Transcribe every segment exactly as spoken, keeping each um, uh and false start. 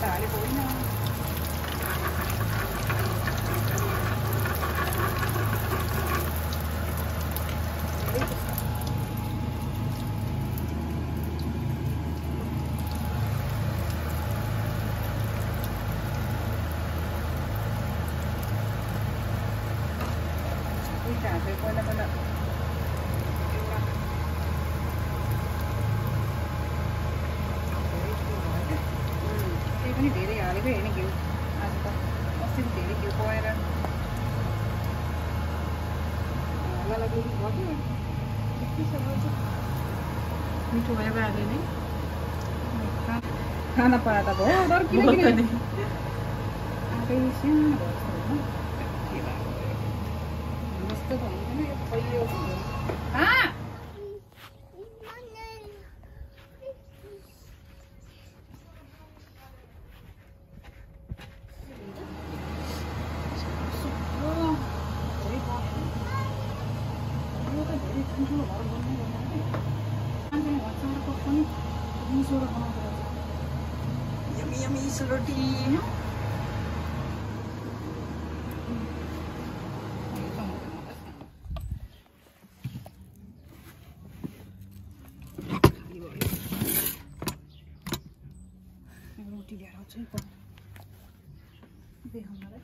पनि धेरै हालेको हैन घिउ आज त अस्ति धेरै घिउ पएर मलाई पनि भयो के छ भन्छ मिठो भयो बाले नि खाना पाए त भयो डर किन किन आबै सानो भन्छ हैन के भयो मस्त भयो नि यो पहिलो हा Yummy, yummy roti. रोटी ल्याएर आउँछु है त देखाउनलाई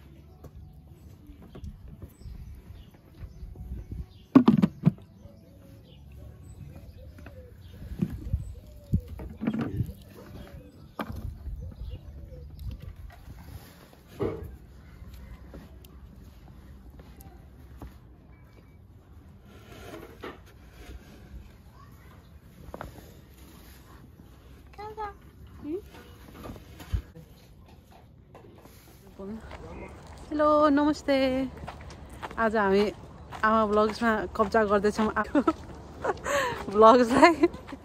हेलो नमस्ते आज हामी आमा ब्लग्समा कब्जा गर्दैछौँ आफ्नो ब्लग्सलाई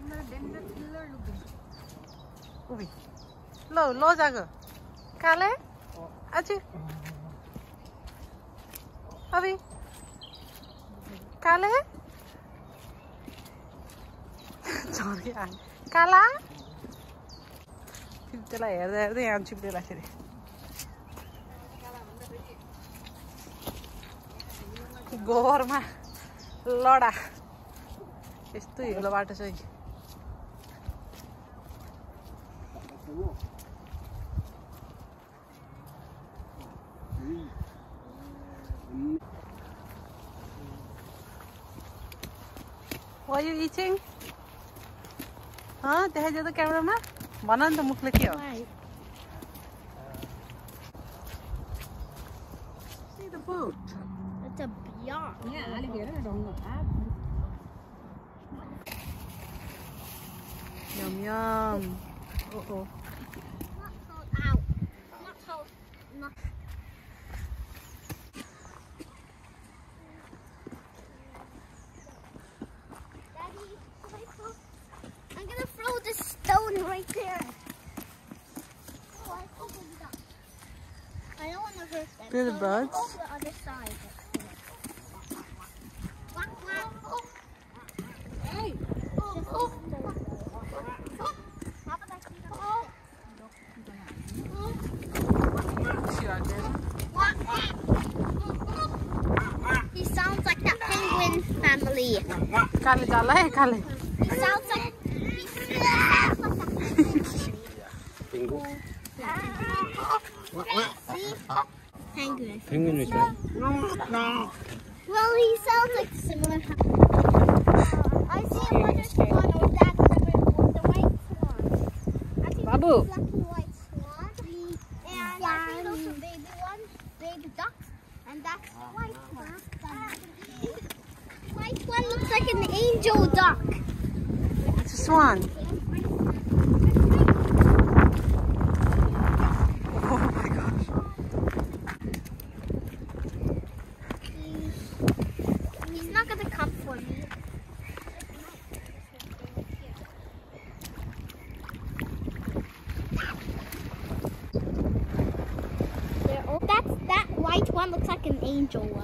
ल ल जागो काले अझै अबे काले झर्के आ काला फेरि त्यसलाई हेर्दा हेर्दै यहाँ चिप्लेला फेरि गोबरमा लडा यस्तो हिलो बाटो छ What are you eating? Huh? देखाइदियो त क्यामेरामा भन नि त मुखले के हो See the boat. It's a yacht. यहाँ अलि हेर न ढङ्ग Yum yum. Oh oh. Not sold out. Not sold. Not. Daddy, can I throw? I'm gonna throw this stone right there. Oh, I opened it up. I don't want to hurt them. Feel the So birds? go the other side. Quack, quack. Hey. Oh, oh. How about I clean up this? He sounds like that penguin family. काले जाला है काले He sounds like he sounds like that penguin. See? Penguin. Penguin is right. Well, he sounds like similar. I see a mother swan or that the, the white swan. I think Babu. it's black and white swan. And I see those are baby ones, baby ducks, and that's the white one. White one looks like an angel duck. It's a swan. Oh my gosh. He's not gonna come for me. They're all- That's that white one looks like an angel one.